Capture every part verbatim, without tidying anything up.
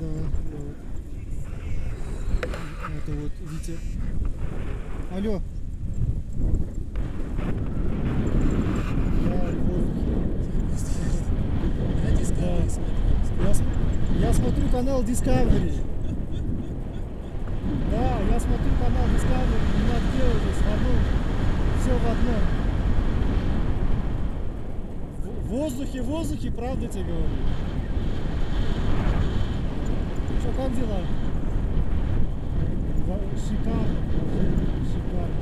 Да, да. Это вот, Витя. Алло. Я в воздухе. На Discovery смотрю. Я, я смотрю канал Discovery. Да, я смотрю канал Discovery. Не надо делать здесь в одном. Все в одном. В воздухе, в воздухе, правда тебе говорю. Что, как дела? Шикарно, шикарно.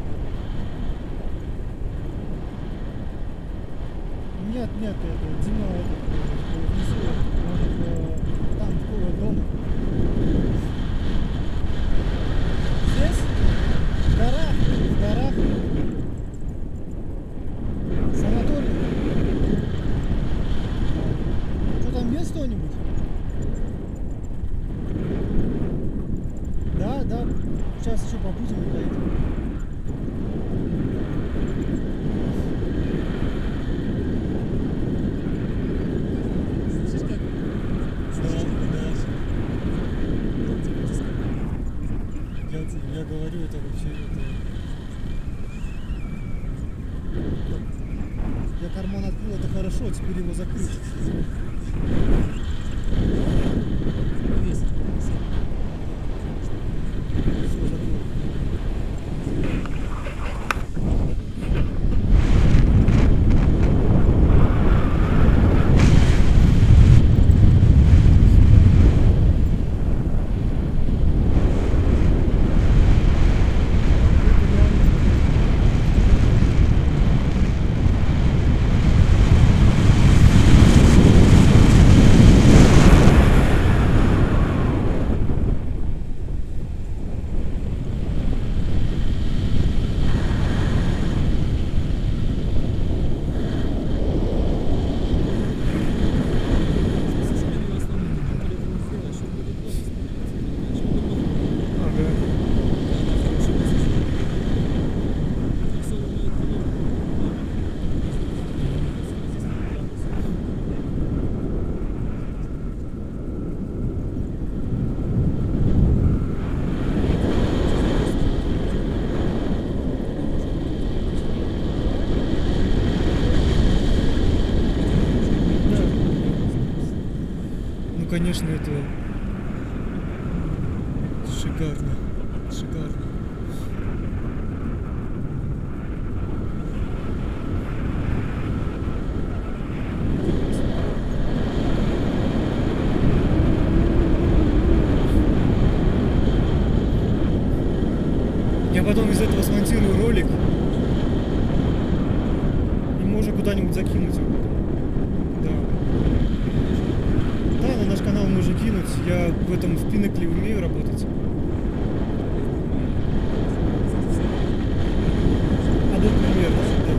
Нет, нет, это Дима, это внизу, он там, в дома. Здесь? В горах, в горах. Санаторий. Что там, есть кто-нибудь? Да, да. Сейчас еще побудем и поедем. Слышишь, как? Слышишь, как подалась? Я, я говорю, это вообще это... Я карман открыл, это хорошо, теперь его закрыть. Весь. Все закрыл. Конечно, это шикарно, шикарно. Я потом из этого смонтирую ролик и можно куда-нибудь закинуть его. Да. Да, на наш канал можно кинуть. Я в этом в Pinnacle умею работать. А вот примерно, да.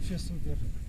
Вообще супер.